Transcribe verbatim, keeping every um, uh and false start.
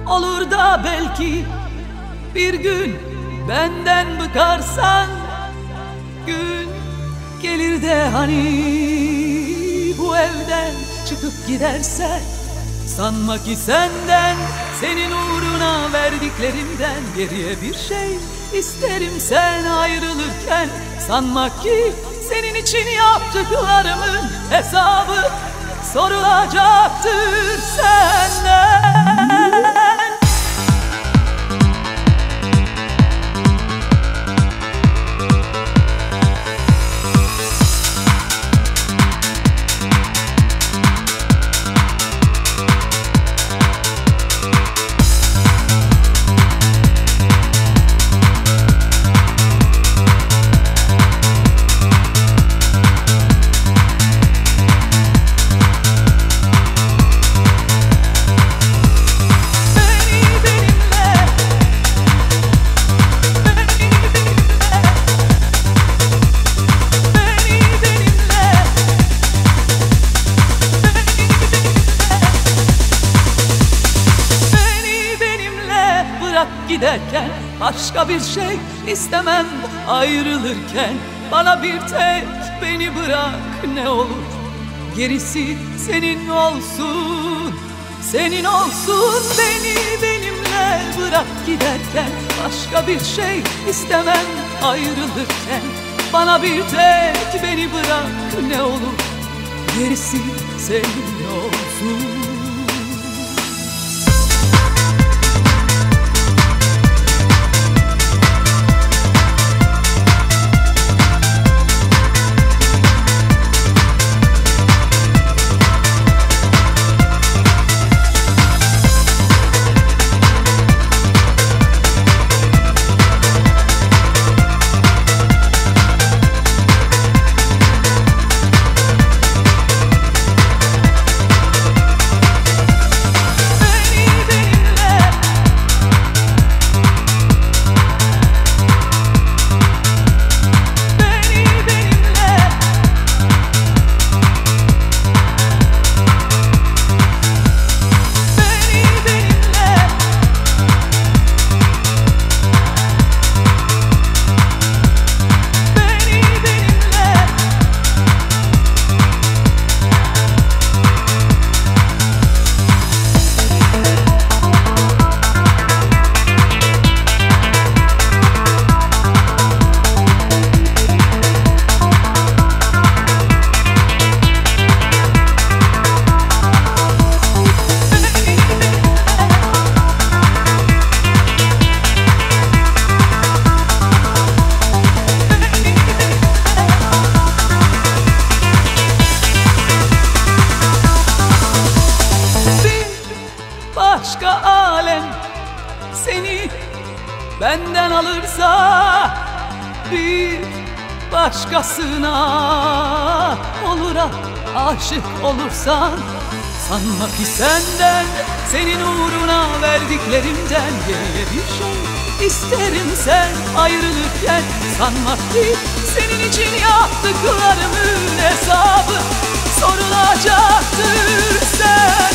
Olur da belki bir gün benden bıkarsan, gün gelir de hani bu evden çıkıp gidersen, sanma ki senden, senin uğruna verdiklerimden geriye bir şey isterim sen ayrılırken. Sanma ki senin için yaptıklarımın hesabı sorulacaktır senden. Giderken başka bir şey istemem, ayrılırken bana bir tek beni bırak ne olur, gerisi senin olsun, senin olsun. Beni benimle bırak giderken başka bir şey istemem, ayrılırken bana bir tek beni bırak ne olur, gerisi senin olsun. Başka alem seni benden alırsa, bir başkasına olur aşık olursan, sanma ki senden, senin uğruna verdiklerimden geriye bir şey isterim sen ayrılırken. Sanma ki senin için yaptıklarımın hesabı sorulacaktır sen.